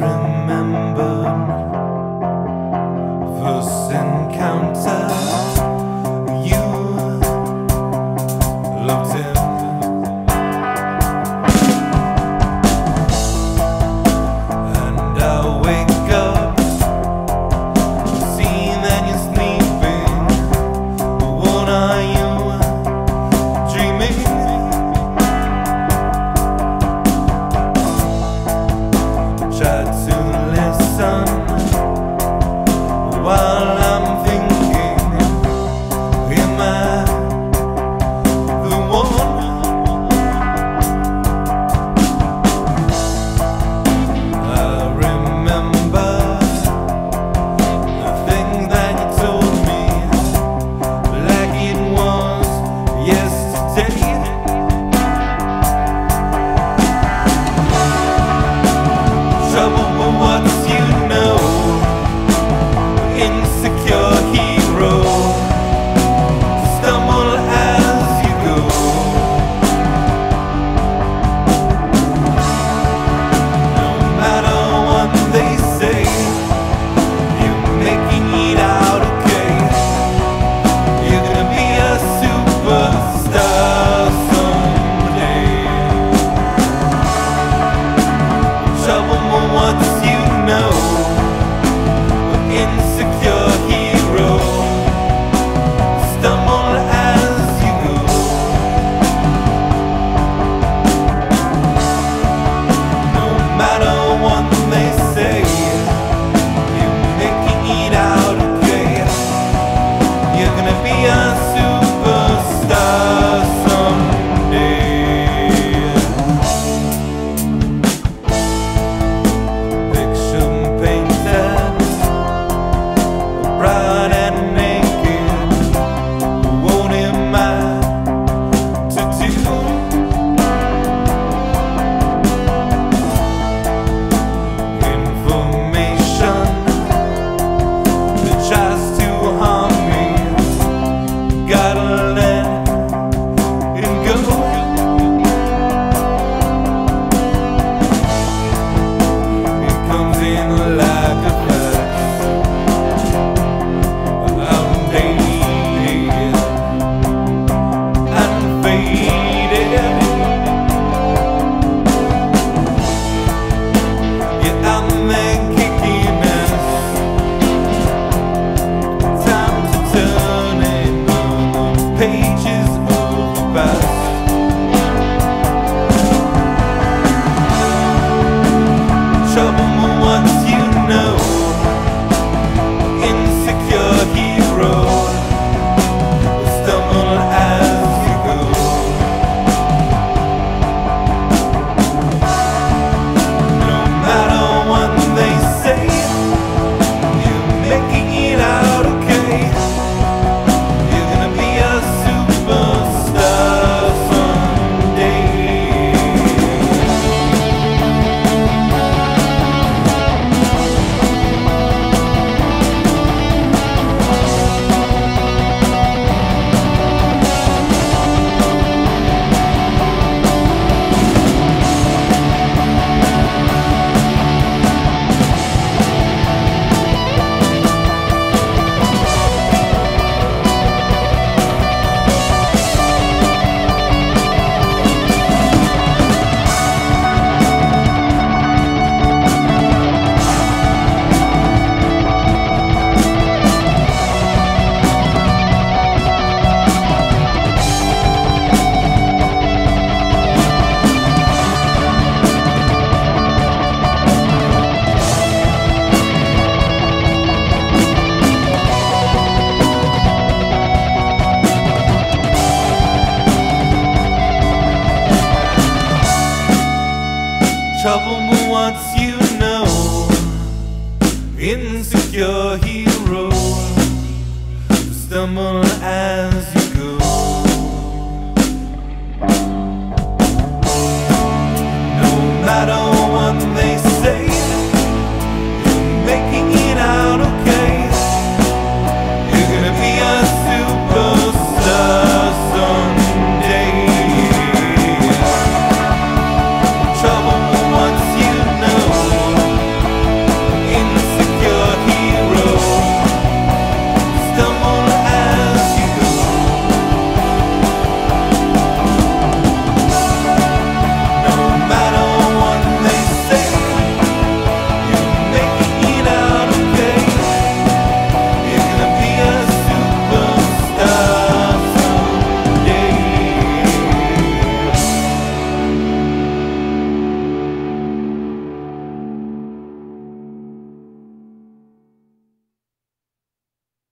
remembered first encounter. You looked him, and I wake up, see that you're sleeping. What are you dreaming? Try to listen while I'm thinking, am I the one? I remember the things that you told me like it was yesterday. Trouble with what you know, insecure hero, stumble as you go. No matter what they say, you're making it out okay. You're gonna be a superstar someday. Trouble with what you know, insecure hero, stumble as you go. No matter what they say, you're making it out okay. You're gonna be a superstar someday. Picture painted, bright and naked. What am I to do? Information that tries to harm me, gotta let it go. It comes in like a flash, outdated and faded. You're out there kicking ass. Time to turn it on the pages of the past. Trouble with what you know, insecure hero, stumble as you go. No matter what they say, you're making it out okay. You're gonna be a superstar someday. Trouble with what you know, insecure hero, stumble as you